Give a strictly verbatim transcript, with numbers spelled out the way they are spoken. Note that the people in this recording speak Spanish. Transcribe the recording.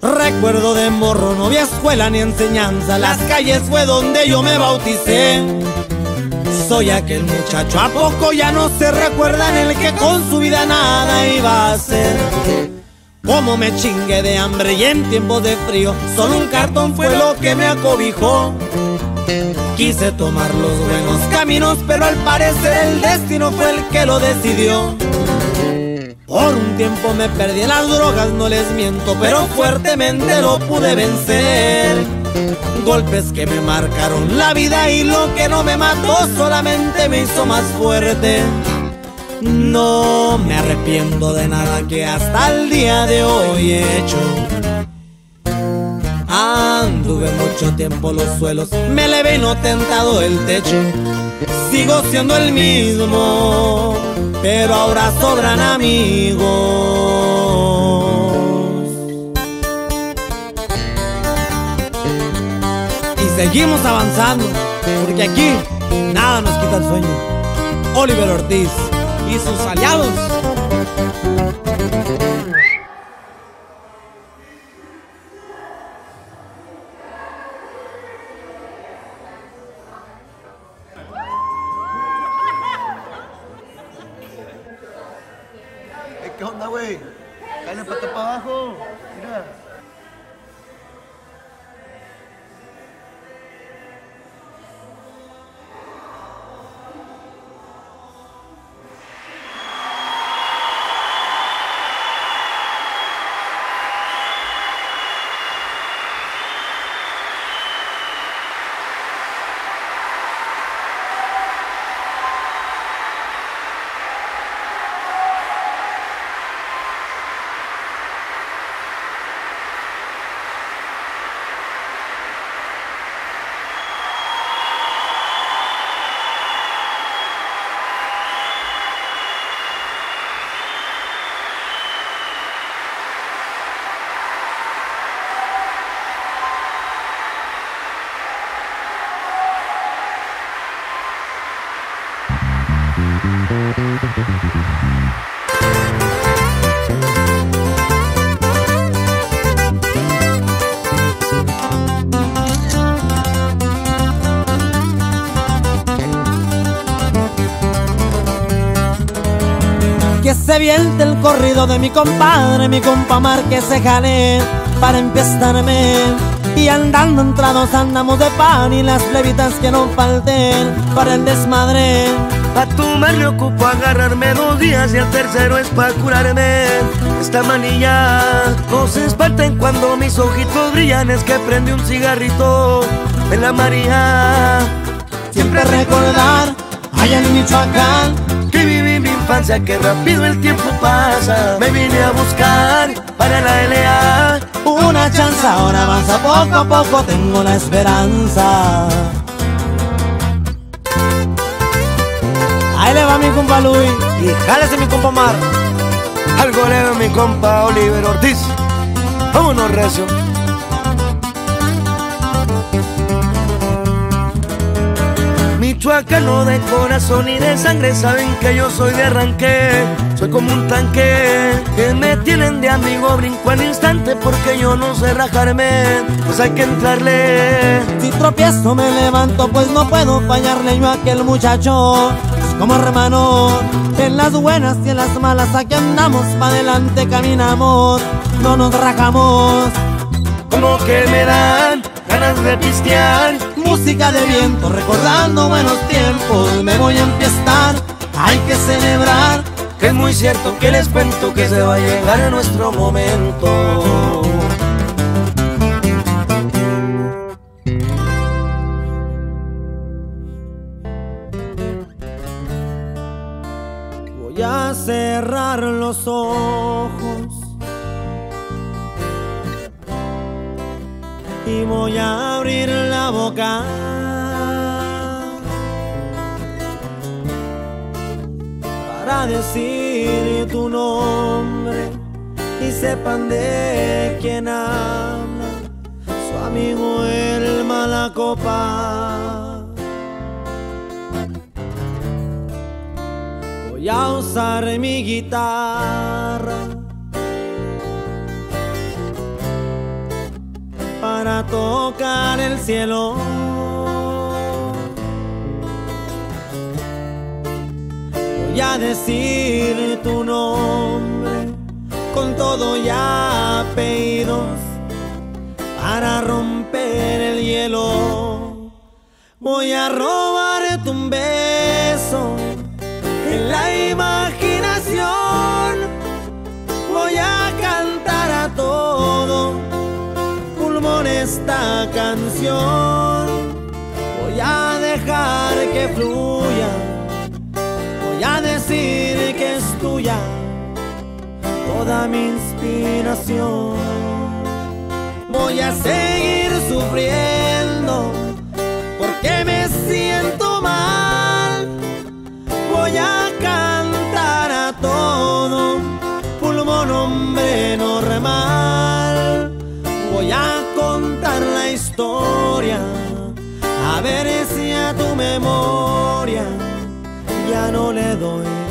Recuerdo de morro, no había escuela ni enseñanza, las calles fue donde yo me bauticé. Soy aquel muchacho, ¿a poco ya no se recuerdan el que con su vida nada iba a hacer? Como me chingué de hambre y en tiempos de frío, solo un cartón fue lo que me acobijó. Quise tomar los buenos caminos, pero al parecer el destino fue el que lo decidió. Por un tiempo me perdí en las drogas, no les miento, pero fuertemente lo pude vencer. Golpes que me marcaron la vida y lo que no me mató solamente me hizo más fuerte. No me arrepiento de nada que hasta el día de hoy he hecho. Anduve mucho tiempo los suelos, me elevé y no tentado el techo. Sigo siendo el mismo, pero ahora sobran amigos. Y seguimos avanzando, porque aquí nada nos quita el sueño. Oliver Ortiz y sus aliados. ¿Qué onda, güey? Cállate pata para abajo. Mira. Que se viente el corrido de mi compadre, mi compa Mar, que se jale para empiestarme. Y andando entrados andamos de pan y las plebitas que no falten para el desmadre. Pa' tomar me ocupo agarrarme dos días y el tercero es pa' curarme esta manilla. No se espanten cuando mis ojitos brillan, es que prende un cigarrito en la María. Siempre recordar allá en Michoacán que viví mi infancia, que rápido el tiempo pasa. Me vine a buscar para la L A una chance, ahora avanza poco a poco, tengo la esperanza. Ahí le va mi compa Luis y jálese mi compa Mar. Al goleo mi compa Oliver Ortiz. Vámonos recio. Michoacano de corazón y de sangre, saben que yo soy de arranque. Soy como un tanque que me tienen de amigo, brinco al instante porque yo no sé rajarme, pues hay que entrarle. Si tropiezo me levanto, pues no puedo fallarle yo a aquel muchacho. Es como hermano, en las buenas y en las malas aquí andamos, pa' adelante caminamos, no nos rajamos. Como que me dan ganas de pistear, música de viento recordando buenos tiempos. Me voy a empiestar, hay que celebrar, que es muy cierto que les cuento que se va a llegar a nuestro momento. Voy a cerrar los ojos y voy a abrir la boca para decir tu nombre y sepan de quién habla su amigo el Malacopa. Voy a usar mi guitarra para tocar el cielo. Voy a decir tu nombre con todo y apellidos para romper el hielo. Voy a robarte un beso en la imaginación. Voy a cantar a todo pulmón esta canción. Voy a dejar que fluya, voy a decir que es tuya toda mi inspiración. Voy a seguir sufriendo porque me siento mal. Voy a cantar a todo pulmón hombre normal. Voy a contar la historia, a ver si a tu memoria ya no le doy